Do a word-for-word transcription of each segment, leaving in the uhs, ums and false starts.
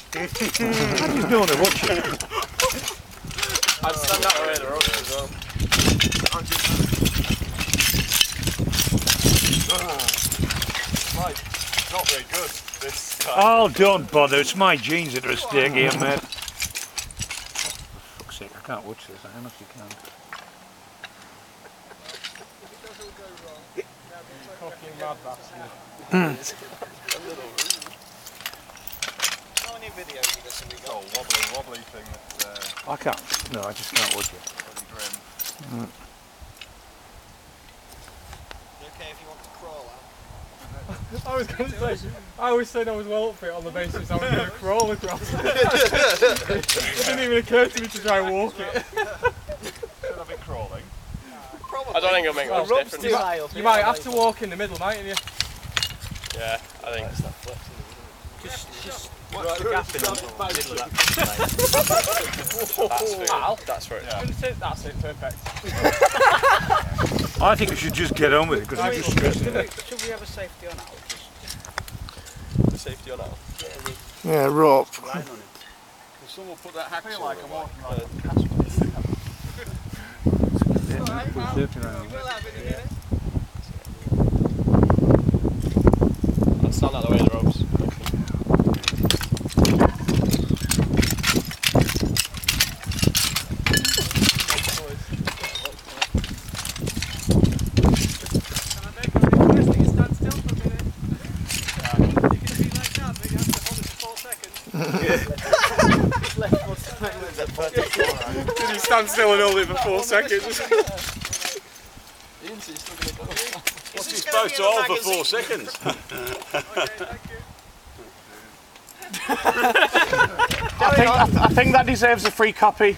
I just don't want to watch it. I'd stand out the way of the ropes as well. Like, not very good this time. Oh, don't bother. It's my jeans that are at stake here, mate. For fuck's sake, I can't watch this. I honestly can't. Fucking mad bastard. How many videos of this have we got? Oh, wobbly, wobbly thing that. Uh, I can't. No, I just can't watch it. bloody grim. Mm. You okay if you want to crawl out? I was going to say, I always said I was well up for it on the basis I was going to crawl across. It didn't even occur to me to try and walk it. Should I be crawling? Probably. I don't think it'll make much Well, difference. too high up You here, might so have they to can- walk in the middle, mightn't you? Yeah, I think. Just, just Right, the gap in the middle of that. That's it. That's where it's. Yeah. That's it, perfect. I think we should just get on with it because I'm just stressing it. Should we have a safety on out? Safety on out. Yeah, rope. Can someone put that hack like I'm walking on I'll stand out the way of the ropes. Did he stand still and hold it for four seconds? What's he supposed to hold for four seconds? I think, I, th I think that deserves a free copy.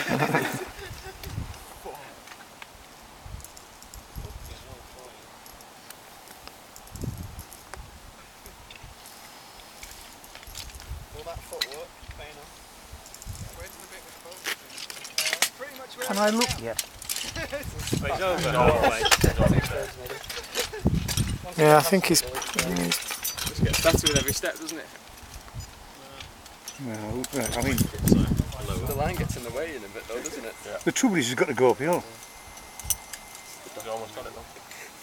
Will that footwork paying off? Can I look yet? Yeah, I think he's. Just gets better with every step, doesn't it? No, I mean, The line gets in the way in a bit though, doesn't it? Yeah. the trouble is he's got to go uphill. He's almost got it though.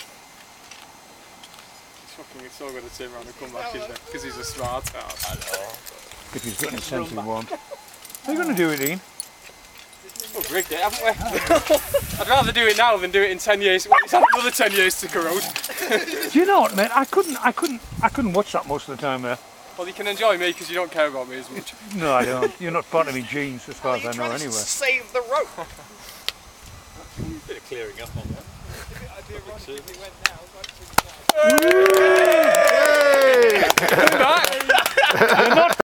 He's fucking he's so good to turn around and come back, isn't it? Because he's a smart ass. I know. If he's got any sense in one. Are you going to do it, Ian? We've rigged it, haven't we? I'd rather do it now than do it in ten years when it's had another ten years to corrode. Do you know what, mate? I couldn't, I couldn't, I couldn't watch that most of the time there. Well, you can enjoy me because you don't care about me as much. No, I don't. You're not part of me jeans as far as I know, anyway. Save the rope. Bit of clearing up on that. Ironically, we went now.